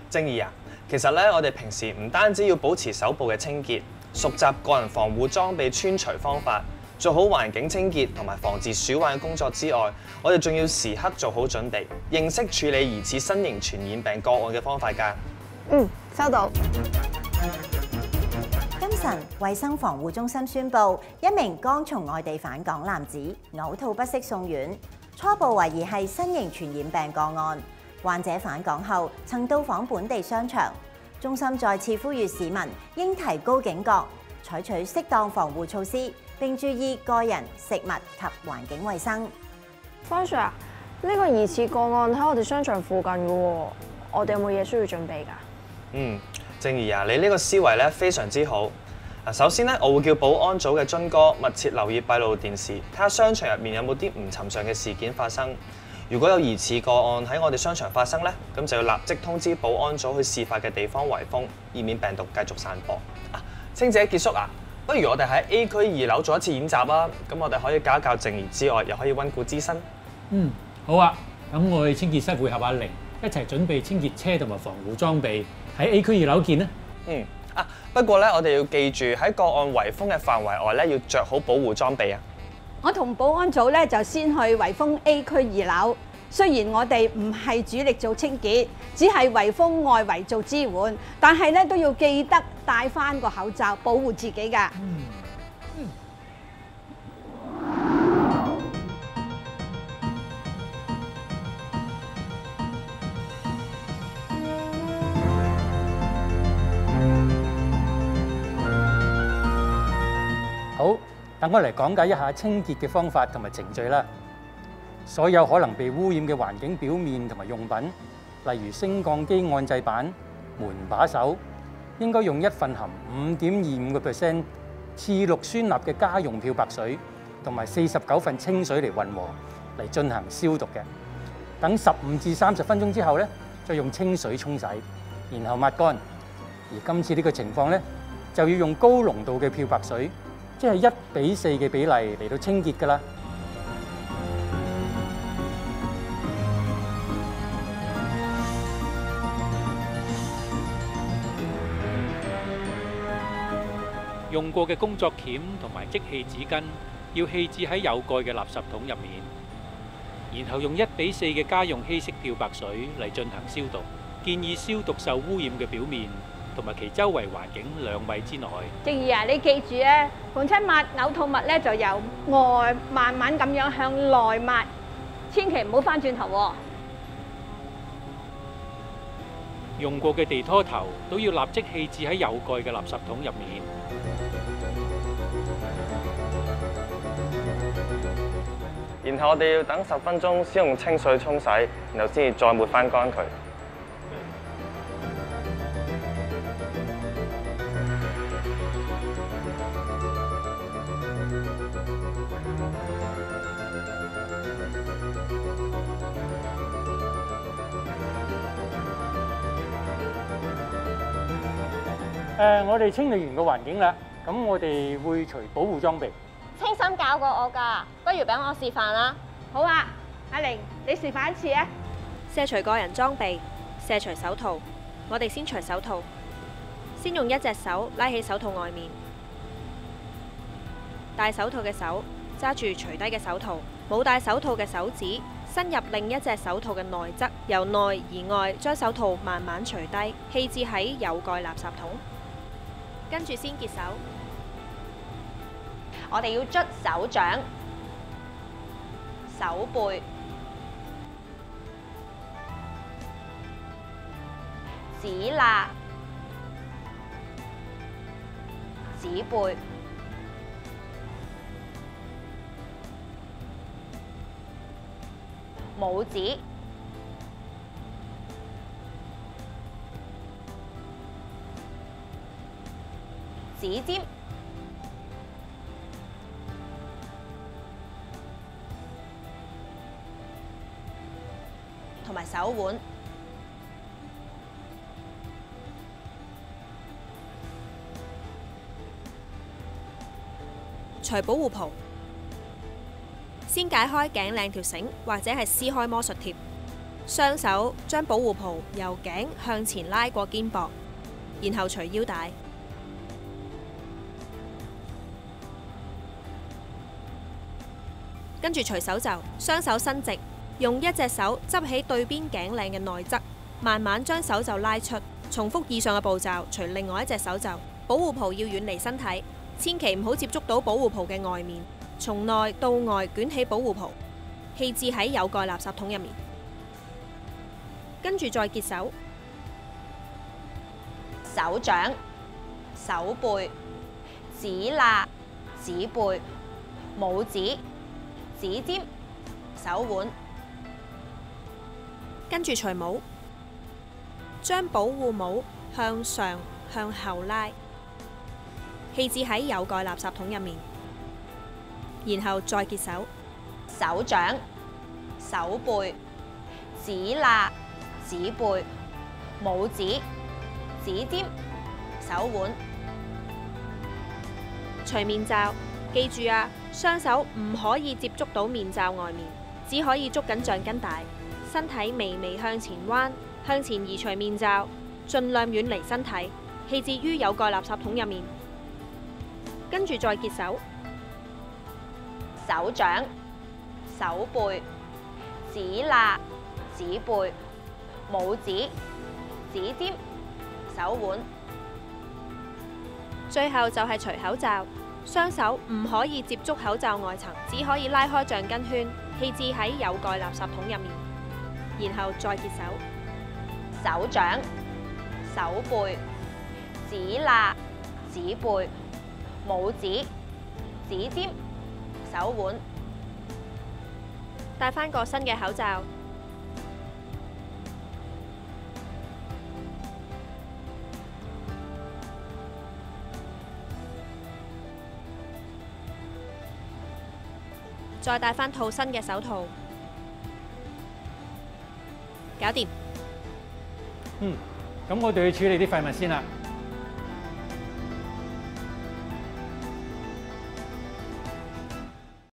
正義啊，其實咧，我哋平時唔單止要保持手部嘅清潔，熟習個人防護裝備穿除方法，做好環境清潔同埋防治鼠患嘅工作之外，我哋仲要時刻做好準備，認識處理疑似新型傳染病個案嘅方法㗎。 收到。 今晨衛生防護中心宣布，一名剛從外地返港男子嘔吐不適送院，初步懷疑係新型傳染病個案。患者返港後曾到訪本地商場，中心再次呼籲市民應提高警覺，採取適當防護措施，並注意個人、食物及環境衛生。 方 Sir 啊，呢個疑似個案喺我哋商場附近嘅喎，我哋有冇嘢需要準備㗎？ 正義啊，你呢個思維咧非常之好。首先咧，我會叫保安組嘅津哥密切留意閉路電視，睇下商場入面有冇啲唔尋常嘅事件發生。如果有疑似個案喺我哋商場發生咧，咁就要立即通知保安組去事發嘅地方圍封，以免病毒繼續散播。清姐結束啊，不如我哋喺 A 區2樓做一次演習啊！咁我哋可以教一教正義之外，又可以溫故知新。 好啊，咁我哋清潔室會合阿玲一齊準備清潔車同埋防護裝備，喺 A 區2樓見啦。 不過咧，我哋要記住喺個案圍封嘅範圍外咧，要着好保護裝備啊！ 我同保安組咧就先去圍封 A 區2樓。雖然我哋唔係主力做清潔，只係圍封外圍做支援，但係咧都要記得戴翻個口罩，保護自己㗎。 好，等我嚟講解一下清潔嘅方法同埋程序啦。所有可能被污染嘅環境表面同埋用品，例如升降機按掣板、門把手，應該用一份含5.25% 次氯酸鈉嘅家用漂白水同埋49份清水嚟混合嚟進行消毒嘅。等15至30分鐘之後咧，再用清水沖洗，然後抹乾。而今次呢個情況咧，就要用高濃度嘅漂白水，即係1:4嘅比例嚟到清潔㗎啦。 用過嘅工作鉗同埋即棄紙巾要棄置喺有蓋嘅垃圾桶入面，然後用1:4嘅家用稀釋漂白水嚟進行消毒。建議消毒受污染嘅表面同埋其周圍環境2米之內。 正義啊，你記住啊，逢親抹嘔吐物咧就由外慢慢咁樣向內抹，千祈唔好翻轉頭喎。 用過嘅地拖頭都要立即棄置喺有蓋嘅垃圾桶入面。 然後我哋要等10分鐘先用清水沖洗，然後先至再抹翻乾佢。 我哋清理完個環境啦，咁我哋會除保護裝備。 清心教過我㗎，不如俾我示範啦。 好啊，阿玲，你示範一次啊！ 卸除個人裝備，卸除手套。我哋先除手套，先用一隻手拉起手套外面，戴手套嘅手揸住除低嘅手套，冇戴手套嘅手指伸入另一隻手套嘅內側，由內而外將手套慢慢除低，棄置喺有蓋垃圾桶。跟住先潔手。 我哋要捽手掌、手背、指罅、指背、拇指、指尖、同埋手腕。 除保護袍，先解開頸領條繩或者係撕開魔術貼， 雙手將保護袍由頸向前拉過肩膊，然後除腰帶。跟住除手袖，雙手伸直，用一隻手執起對邊頸領嘅內側，慢慢將手袖拉出。重複以上嘅步驟，除另外一隻手袖。保護袍要遠離身體，千祈唔好接觸到保護袍嘅外面。從內到外捲起保護袍，棄置喺有蓋垃圾桶入面。跟住再結手， 手掌、手背、指罅、指背、拇指、指尖、手腕。 跟住除帽，將保護帽向上向後拉，棄置喺有蓋垃圾桶入面。然後再結手， 手掌、手背、指罅、指背、拇指、指尖、手腕。 除面罩，記住啊，雙手唔可以接觸到面罩外面，只可以捉緊橡筋帶，身體微微向前彎，向前移除面罩，盡量遠離身體，棄置於有蓋垃圾桶入面。跟住再結手， 手掌、手背、指罅、指背、拇指、指尖、手腕。 最後就係除口罩，雙手唔可以接觸口罩外層，只可以拉開橡筋圈，棄置喺有蓋垃圾桶入面。然後再結手， 手掌、手背、指罅、指背、拇指、指尖、手腕。 戴返個新嘅口罩。再戴返套新嘅手套。搞掂。 咁我哋去處理啲廢物先啦。